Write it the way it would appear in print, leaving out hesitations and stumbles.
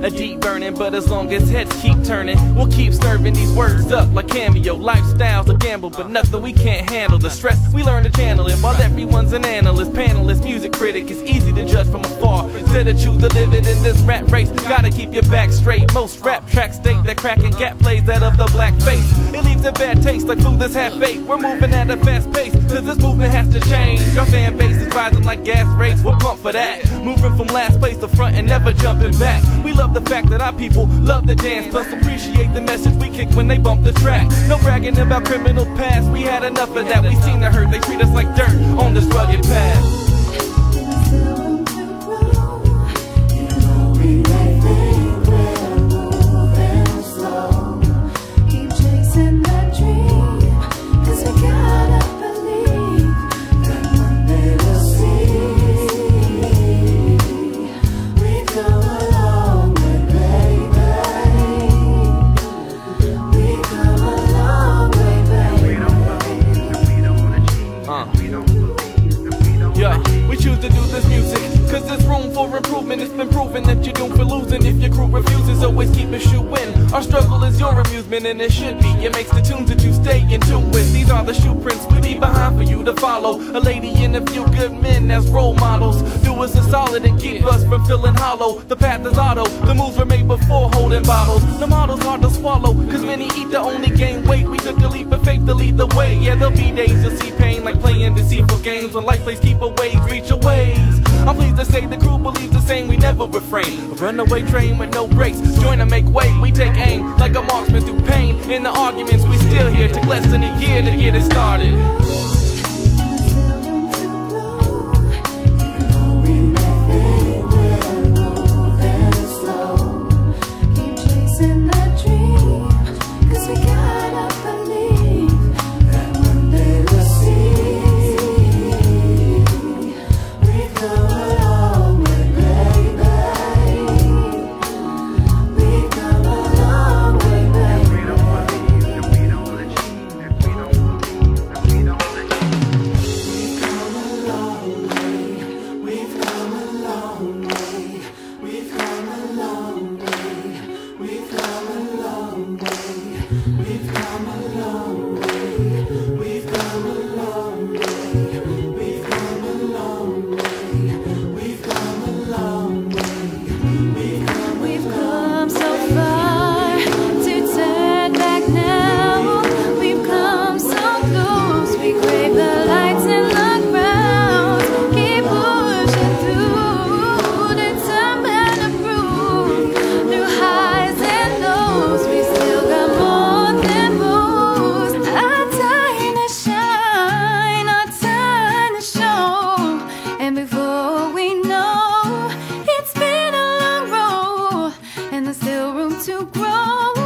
A deep burning, but as long as heads keep turning, we'll keep serving these words up like Cameo. Lifestyle's a gamble, but nothing we can't handle. The stress, we learn to channel it, while everyone's an analyst, panelist, music critic. It's easy to judge from afar, instead of choose to live it in this rap race. Gotta keep your back straight. Most rap tracks state that cracking gap plays out of the black face. It leaves a bad taste like food that's half baked. We're moving at a fast pace, cause this movement has to change. Our fan base is rising like gas rates, we're pumped for that. Moving from last place to front and never jumping back. We love the fact that our people love to dance, plus appreciate the message we kick when they bump the track. No bragging about criminal past, we had enough of that. We seen the hurt, they treat us like dirt on this rugged path. We choose to do this music cause there's room for improvement. It's been proven that you're doomed for losing if your crew refuses. Always keep a shoe in. Our struggle is your amusement, and it should be. It makes the tunes that you stay in tune with. These are the shoe prints we leave behind for you to follow. A lady and a few good men as role models. Do us a solid and keep us from feeling hollow. The path is auto, the moves were made before holding bottles. The model's hard to swallow cause many eat to only gain weight. We took a leap of faith to lead the way. Yeah, there'll be days you'll see pain like playing deceitful games. When life plays keep away, reach your ways. I'm pleased to say the crew believes the same, we never refrain. A runaway train with no brakes, join to make way. We take aim like a marksman through pain. In the arguments we still here, took less than a year to get it started. To grow.